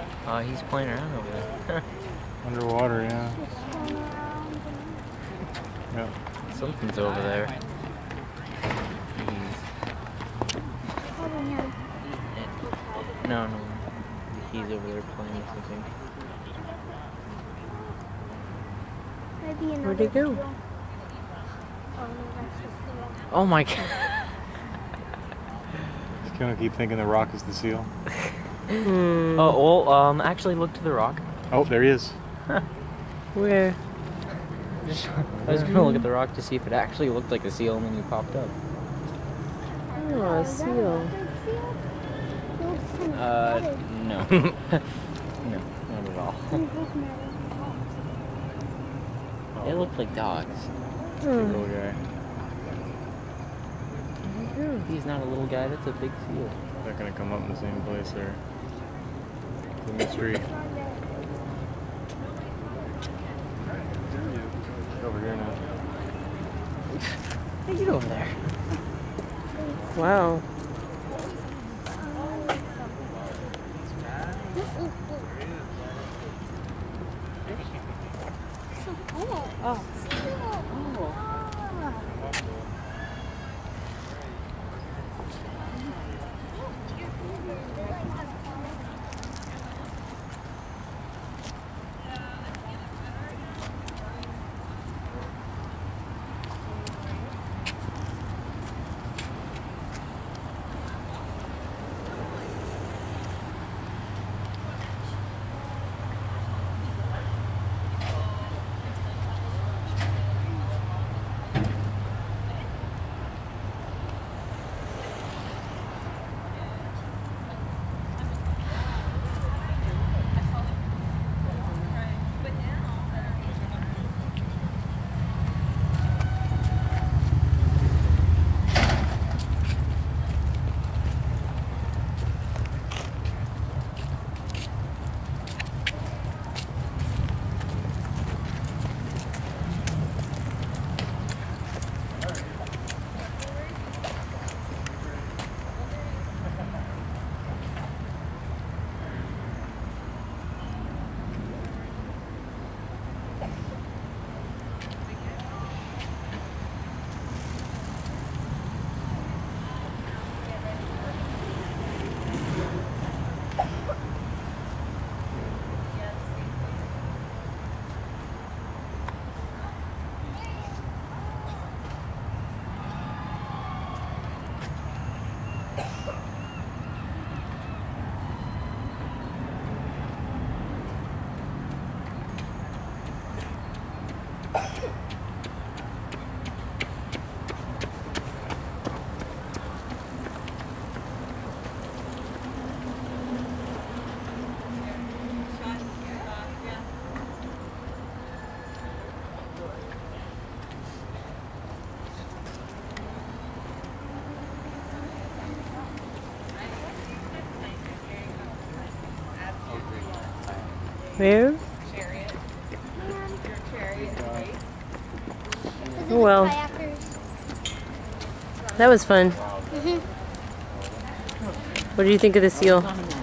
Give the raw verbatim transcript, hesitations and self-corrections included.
Oh, uh, he's playing around over there. Underwater, yeah. Yep. Something's over there. He's... No, no. He's over there playing with something. Where'd he go? Oh my god. Just gonna keep thinking the rock is the seal. Hmm. Oh, well, um, actually look to the rock. Oh, there he is. Where? Just, I was gonna look at the rock to see if it actually looked like a seal, and then you popped up. Oh, a seal. Uh, no. No, not at all. They look like dogs. Big little guy. He's not a little guy, that's a big seal. They're gonna come up in the same place there. The mystery. Over here now. Hey, get over there. Wow. Oh. Where? Oh well. That was fun. Mm-hmm. What do you think of the seal?